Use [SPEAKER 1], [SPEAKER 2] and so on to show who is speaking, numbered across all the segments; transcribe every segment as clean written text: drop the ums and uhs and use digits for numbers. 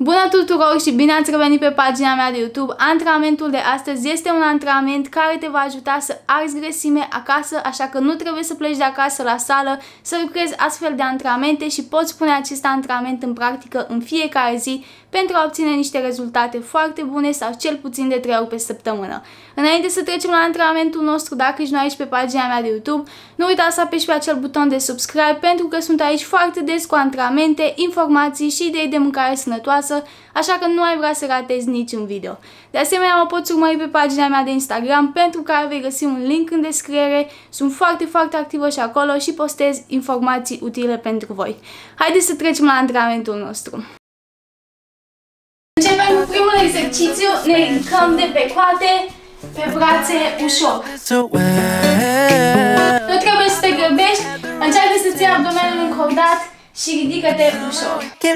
[SPEAKER 1] Bună tuturor și bine ați revenit pe pagina mea de YouTube. Antrenamentul de astăzi este un antrenament care te va ajuta să arzi grăsime acasă, așa că nu trebuie să pleci de acasă la sală să lucrezi astfel de antrenamente și poți pune acest antrenament în practică în fiecare zi pentru a obține niște rezultate foarte bune sau cel puțin de 3 ori pe săptămână. Înainte să trecem la antrenamentul nostru, dacă ești nou aici pe pagina mea de YouTube, nu uita să apeși pe acel buton de subscribe pentru că sunt aici foarte des cu antrenamente, informații și idei de mâncare sănătoasă, așa că nu ai vrea să ratezi niciun video. De asemenea, mă poți urmări pe pagina mea de Instagram pentru care vei găsi un link în descriere. Sunt foarte activă și acolo și postez informații utile pentru voi. Haideți să trecem la antrenamentul nostru. Începem cu primul exercițiu, ne ridicăm de pe coate, pe brațe ușor. Nu trebuie să te grăbești, încearcă să ții abdomenul încordat și ridică-te ușor.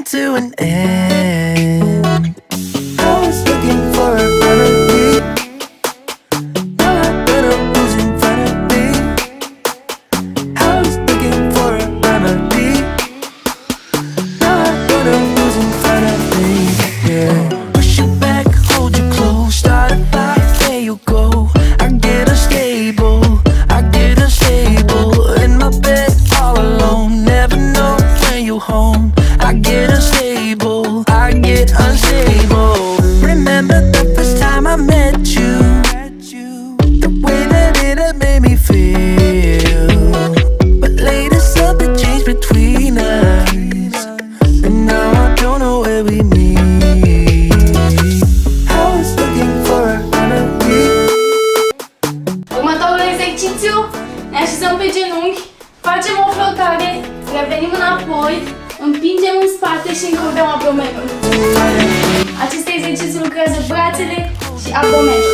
[SPEAKER 1] Ne așezăm pe genunchi, facem o flotare, revenim înapoi, împingem în spate și încordăm abdomenul. Acest exercițiu lucrează brațele și abdomenul.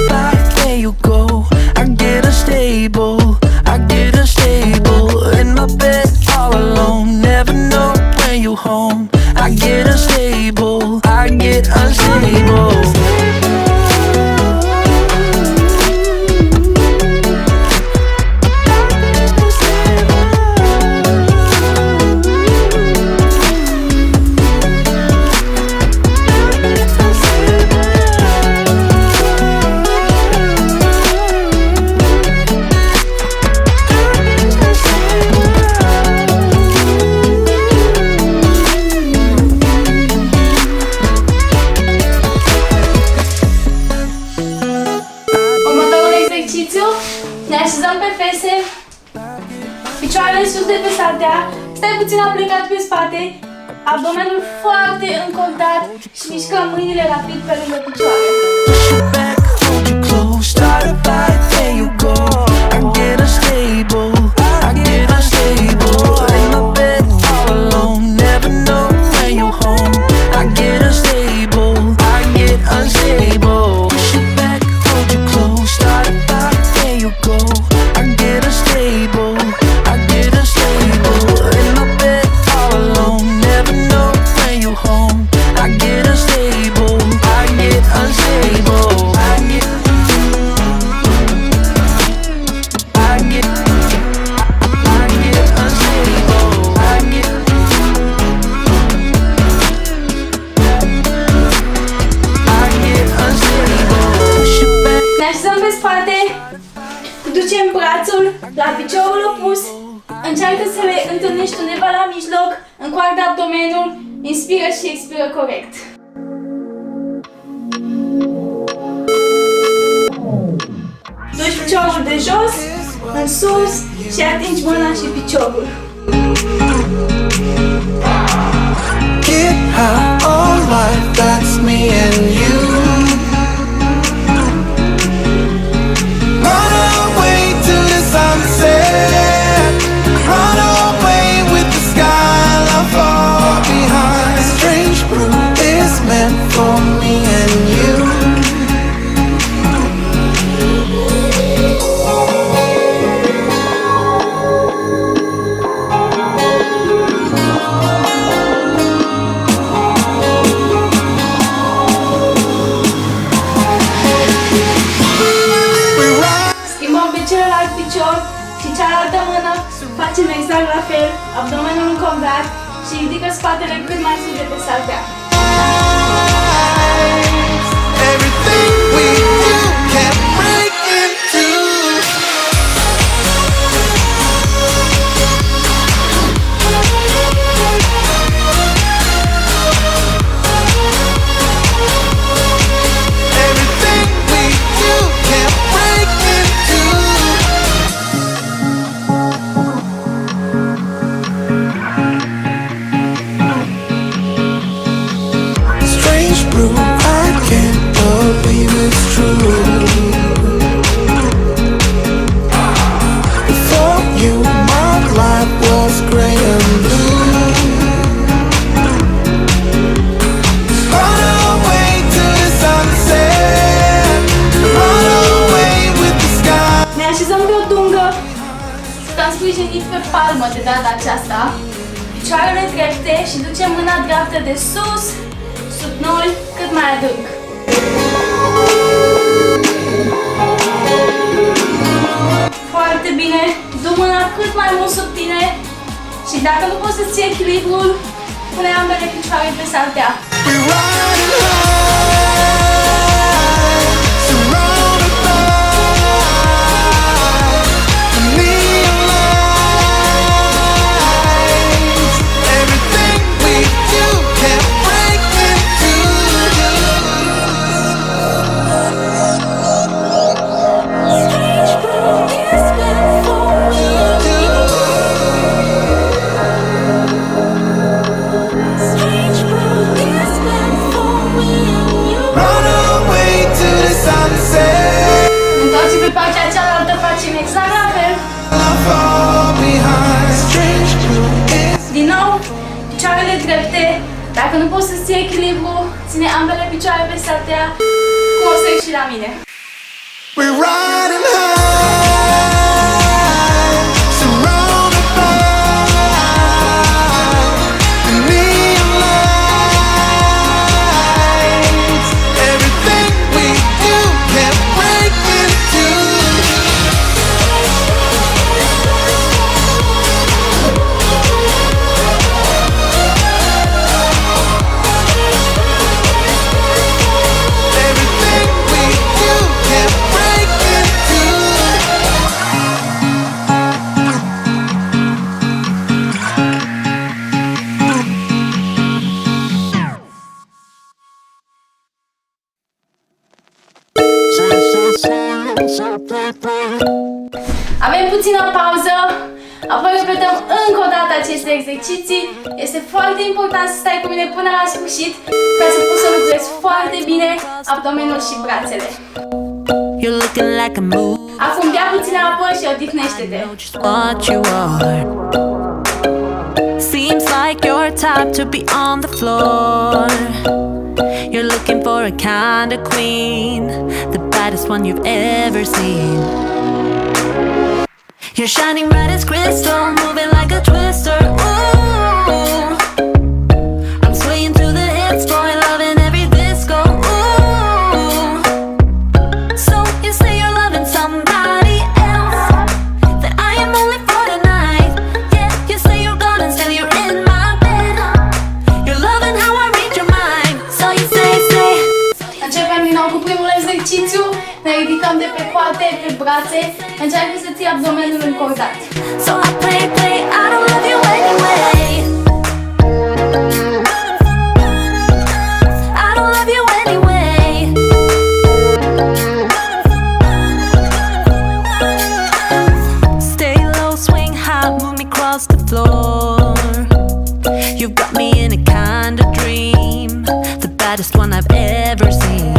[SPEAKER 1] Ne așezăm pe fese, picioarele sus de pe saltea, stai puțin aplecat pe spate, abdomenul foarte încordat și mișcăm mâinile rapid pe lângă picioare. Ducem brațul la piciorul opus, încearcă să le întâlnești undeva la mijloc, încoarcă abdomenul, inspiră și expiră corect. Duci piciorul de jos, în sus și atingi mâna și piciorul.
[SPEAKER 2] Get high on life, that's me and you. Sunset, run away with the sky, love far behind. A strange brew is meant for me and you.
[SPEAKER 1] Și cealaltă mână facem exact la fel, abdomenul încordat și ridică spatele cât mai sus de pe saltea. calmă de data aceasta. Picioarele drepte și ducem mâna dreaptă de sus, sub noi, cât mai adânc. Foarte bine, du mâna cât mai mult sub tine și dacă nu poți să-ți ții echilibrul, pune ambele picioare pe saltea. Din nou, picioarele drepte. Dacă nu poți să-ți ții echilibru, ține ambele picioare pe saltea, cum o să ieși și la mine. Avem puțină pauză, apoi repetăm încă o dată aceste exerciții. Este foarte important să stai cu mine până la sfârșit ca să poți să lucrezi foarte bine abdomenul și brațele. Acum bea puțină apă și odihnește-te. Seems like you're type to be on the floor. You're looking for a kind of queen, the baddest one you've ever seen. You're shining bright as crystal, moving like a twister. Ooh, I'm swaying to the hits, boy, loving every disco. Ooh, so you say you're loving somebody else, that I am only for the night. Yeah, you say you're gone and still you're in my bed. You're loving how I read your mind. So you say. Începem din nou cu primul exercițiu. Ne ridicăm de pe coate, pe brațe. Încearcă să ții abdomenul încordat. So I play, I don't love you anyway. I don't love you anyway. Stay low, swing high, move me across the floor. You've got me in a kind of dream, the baddest one I've ever seen.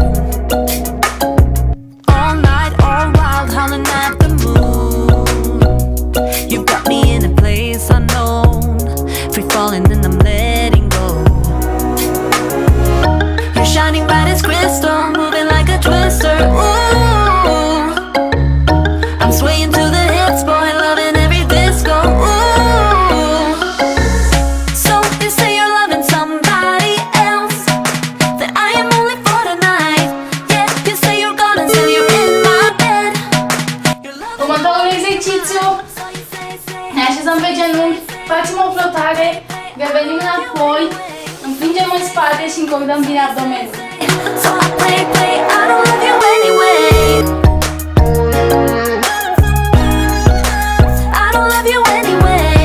[SPEAKER 1] All night, all wild, howling at the moon. You've got me in a place unknown, free falling and I'm letting go. You're shining bright as crystal, moving like a twister. Ooh, I'm swaying to the hits, boy, loving every disco. Ooh, so you say you're loving somebody else, that I am only for the night. Yeah, you say you're gone and still you're in my bed. Următorul exercițiu. Ne așezăm pe genunchi, facem o flotare, revenim înapoi, împingem în spate și încordăm bine abdomenul. So I play, I don't love you anyway. I don't love you anyway.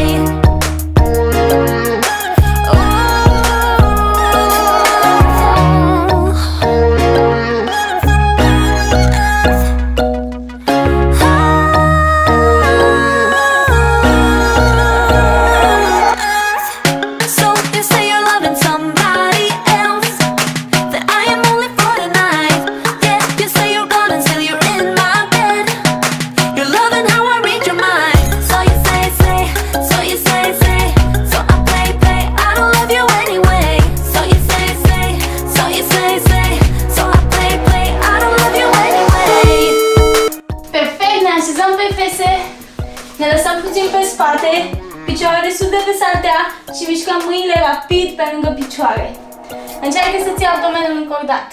[SPEAKER 1] So you say you're loving somebody else, that I am only for the night. Yeah, you say you're gone and still you're in my bed. You're loving how I read your mind. So you say, so you say. So I play, I don't love you anyway. So you say, so you say. So I play, I don't love you anyway. Perfect, ne așezăm pe fese, ne lăsăm puțin pe spate, picioarele sus de pe saltea și mișcăm mâinile rapid pe lângă picioare. Încearcă să ții abdomenul încordat.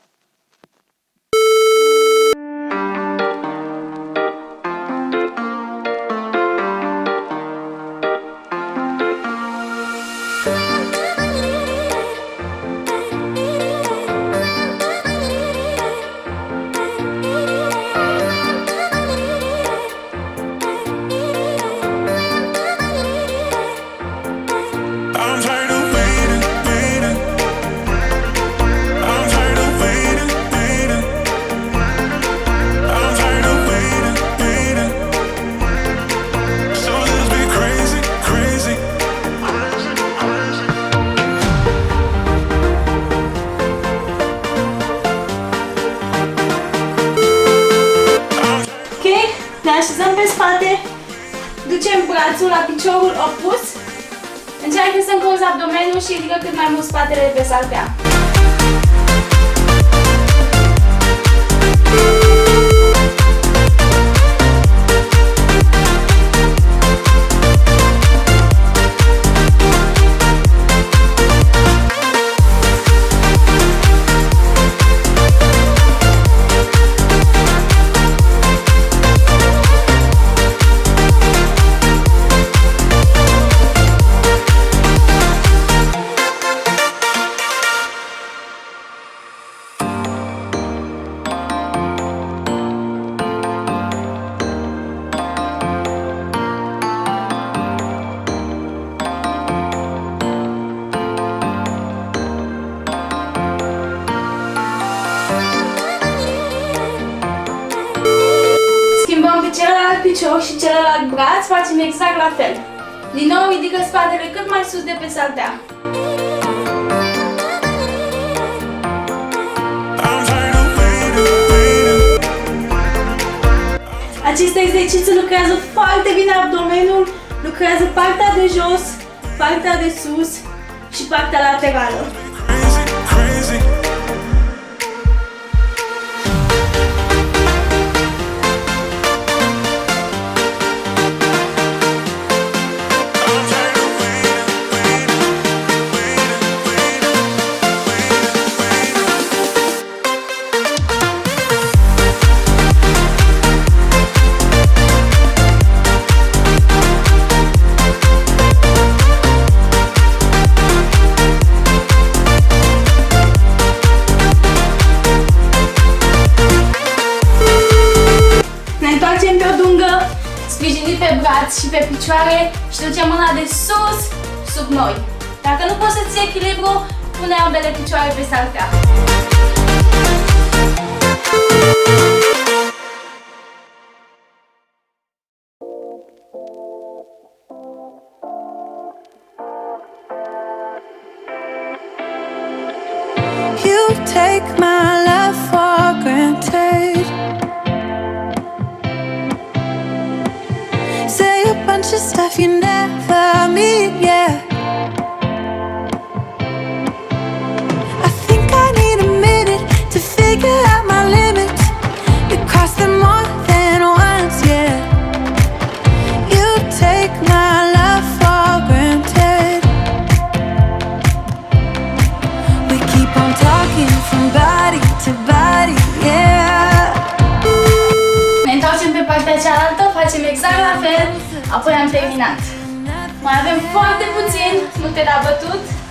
[SPEAKER 1] Ne așezăm pe spate, ducem brațul la piciorul opus, încearcă să încorzi abdomenul și ridică cât mai mult spatele de pe saltea. Celălalt picior și celălalt braț facem exact la fel. Din nou ridică spatele cât mai sus de pe saltea. Acest exercițiu lucrează foarte bine abdomenul, lucrează partea de jos, partea de sus și partea laterală. Sprijinit pe braț și pe picioare și ducem mâna de sus, sub noi. Dacă nu poți să ții echilibru, pune ambele picioare pe saltea.
[SPEAKER 2] You take my love for granted. Say a bunch of stuff you never mean, yeah. I think I need a minute to figure out my limits. You cross them more than once, yeah. You take my love for granted. We keep on talking from body to body, yeah.
[SPEAKER 1] Ne întoarcem pe partea cealaltă, facem exact la fel, apoi am terminat. Mai avem foarte puțin, nu te da bătut.